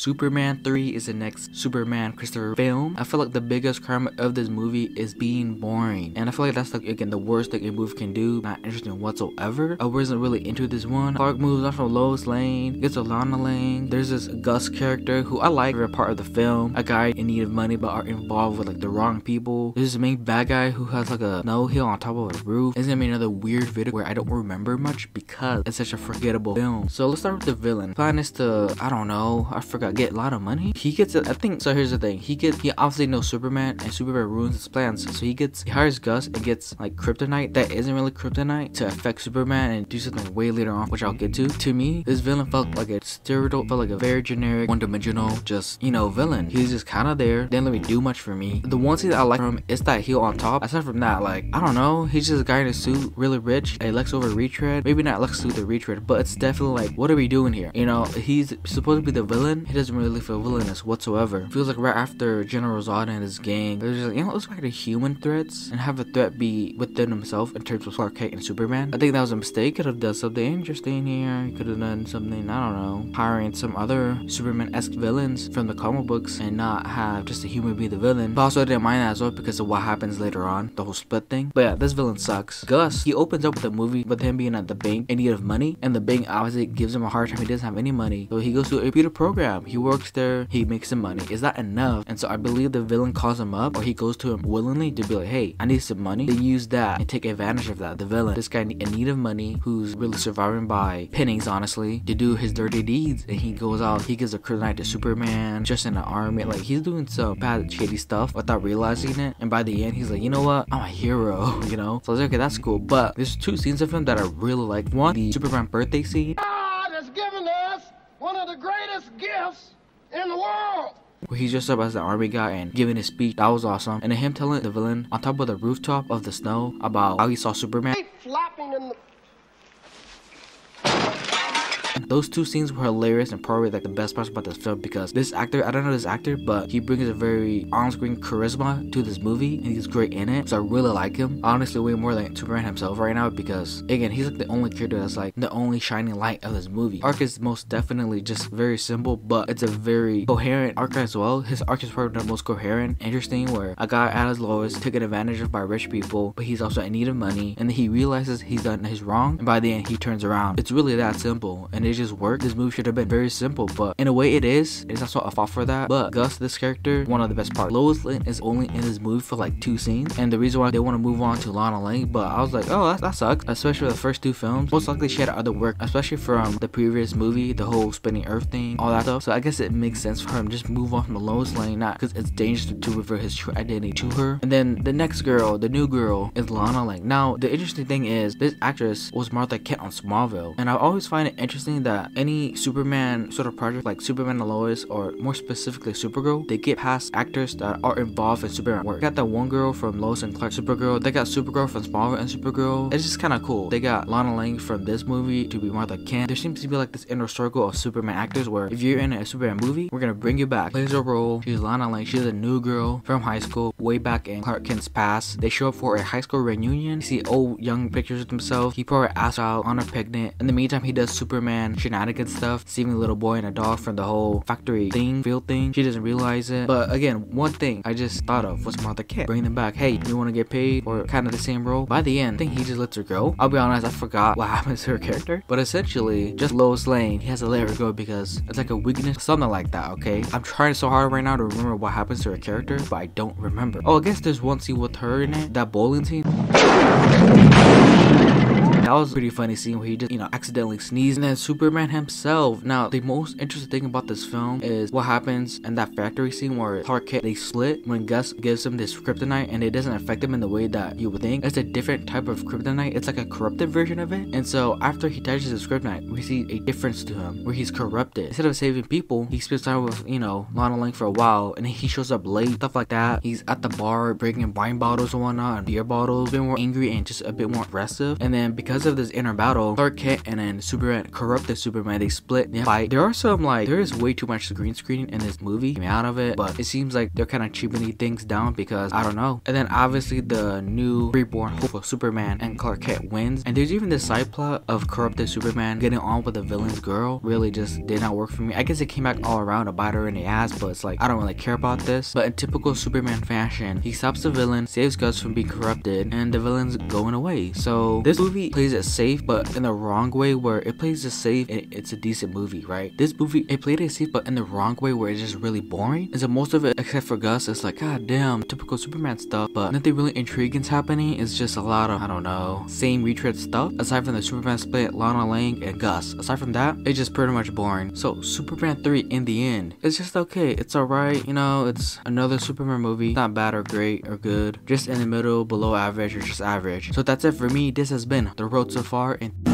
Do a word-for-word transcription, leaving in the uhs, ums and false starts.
Superman three is the next Superman Christopher film. I feel like the biggest crime of this movie is being boring. And I feel like that's like, again, the worst thing a movie can do. Not interesting whatsoever. I wasn't really into this one. Clark moves on from Lois Lane, gets to Lana Lane. There's this Gus character who I like for a part of the film. A guy in need of money but are involved with like the wrong people. There's this main bad guy who has like a snow hill on top of a roof. It's gonna be another weird video where I don't remember much because it's such a forgettable film. So let's start with the villain. Plan is to, I don't know, I forgot, get a lot of money. He gets it, I think, so here's the thing. He gets, he obviously knows Superman and Superman ruins his plans. So he gets, he hires Gus and gets like kryptonite that isn't really kryptonite to affect Superman and do something way later on, which I'll get to. To me, this villain felt like a stereotype, felt like a very generic, one-dimensional, just, you know, villain. He's just kind of there, didn't really do much for me. The one scene that I like from him is that heel on top. Aside from that, like, I don't know, he's just a guy in a suit, really rich, a Lex Luthor retread. Maybe not Lex Luthor retread, but it's definitely like, what are we doing here? You know, he's supposed to be the villain. He doesn't really feel villainous whatsoever. Feels like right after General Zod and his gang, they're just like, you know, let's make the human threats and have a threat be within himself in terms of Clark Kent and Superman. I think that was a mistake. Could have done something interesting here. Could have done something, I don't know, hiring some other Superman-esque villains from the comic books and not have just a human be the villain. But also I didn't mind that as well because of what happens later on, the whole split thing. But yeah, this villain sucks. Gus, he opens up with the movie with him being at the bank in need of money, and the bank obviously gives him a hard time. He doesn't have any money, so he goes to a computer program. He works there, he makes some money. Is that enough? And so I believe the villain calls him up, or he goes to him willingly to be like, hey, I need some money. They use that and take advantage of that. The villain, this guy in need of money, who's really surviving by pennies, honestly, to do his dirty deeds, and he goes out, he gives a kryptonite to Superman, just in the army. Like, he's doing some bad shady stuff without realizing it, and by the end he's like, you know what, I'm a hero, you know. So I was like, okay, that's cool. But there's two scenes of him that I really like. One, the Superman birthday scene. God has given us one of the greatest gifts in the world, where he's dressed up as the army guy and giving his speech. That was awesome. And then him telling the villain on top of the rooftop of the snow about how he saw Superman. flopping in the Those two scenes were hilarious and probably like the best parts about this film, because this actor, I don't know this actor, but he brings a very on-screen charisma to this movie and he's great in it. So I really like him. Honestly, way more than Superman himself right now, because again, he's like the only character that's like the only shining light of this movie. Arc is most definitely just very simple, but it's a very coherent arc as well. His arc is probably the most coherent, interesting, where a guy at his lowest taken advantage of by rich people, but he's also in need of money, and then he realizes he's done his wrong, and by the end he turns around. It's really that simple, and it just worked. This movie should have been very simple, but in a way it is. It's also a fault for that. But Gus, this character, one of the best parts. Lois Lane is only in this movie for like two scenes, and the reason why they want to move on to Lana Lane, but I was like, oh, that, that sucks, especially the first two films. Most likely she had other work, especially from the previous movie, the whole spinning earth thing, all that stuff. So I guess it makes sense for him just move on from the Lois Lane, not because it's dangerous to, to reveal his true identity to her. And then the next girl, the new girl, is Lana Lane. Now the interesting thing is this actress was Martha Kent on Smallville, and I always find it interesting that any Superman sort of project like Superman and Lois, or more specifically Supergirl, they get past actors that are involved in Superman work. They got that one girl from Lois and Clark, Supergirl. They got Supergirl from Smallville and Supergirl. It's just kind of cool. They got Lana Lang from this movie to be Martha Kent. There seems to be like this inner circle of Superman actors where if you're in a Superman movie, we're gonna bring you back. Plays a role. She's Lana Lang. She's a new girl from high school, way back in Clark Kent's past. They show up for a high school reunion. You see old young pictures of themselves. He probably asked out on a picnic. In the meantime, he does Superman shenanigans stuff, saving a little boy and a dog from the whole factory thing, field thing. She doesn't realize it. But again, one thing I just thought of was Martha Kent. Bring them back. Hey, you want to get paid for kind of the same role? By the end, I think he just lets her go. I'll be honest, I forgot what happens to her character. But essentially, just Lois Lane, he has to let her go because it's like a weakness, something like that, okay? I'm trying so hard right now to remember what happens to her character, but I don't remember. Oh, I guess there's one scene with her in it, that bowling scene. That was a pretty funny scene where he just, you know, accidentally sneezed. And then Superman himself. Now, the most interesting thing about this film is what happens in that factory scene where Clark Kent, they split when Gus gives him this kryptonite, and it doesn't affect him in the way that you would think. It's a different type of kryptonite. It's like a corrupted version of it. And so after he touches his kryptonite, we see a difference to him where he's corrupted. Instead of saving people, he spends time with, you know, Lana Lang for a while, and then he shows up late, stuff like that. He's at the bar breaking wine bottles and whatnot, and beer bottles, being more angry and just a bit more aggressive. And then because because of this inner battle, Clark Kent and then Superman, corrupted Superman, they split, they fight. There are some like, there is way too much green screening in this movie, me out of it, but it seems like they're kind of cheapening things down because I don't know. And then obviously the new reborn hopeful Superman and Clark Kent wins, and there's even this side plot of corrupted Superman getting on with the villain's girl. Really just did not work for me. I guess it came back all around to bite her in the ass, but it's like I don't really care about this. But in typical Superman fashion, he stops the villain, saves Gus from being corrupted, and the villain's going away. So this movie plays it safe, but in the wrong way, where it plays it safe and it's a decent movie, right? This movie, it played it safe, but in the wrong way, where it's just really boring. And so most of it, except for Gus, it's like, god damn, typical Superman stuff, but nothing really intriguing's happening. It's just a lot of, I don't know, same retread stuff. Aside from the Superman split, Lana Lang and Gus, aside from that, it's just pretty much boring. So Superman three, in the end, it's just okay. It's alright, you know, it's another Superman movie. Not bad or great or good, just in the middle, below average or just average. So that's it for me. This has been The Road So Far, and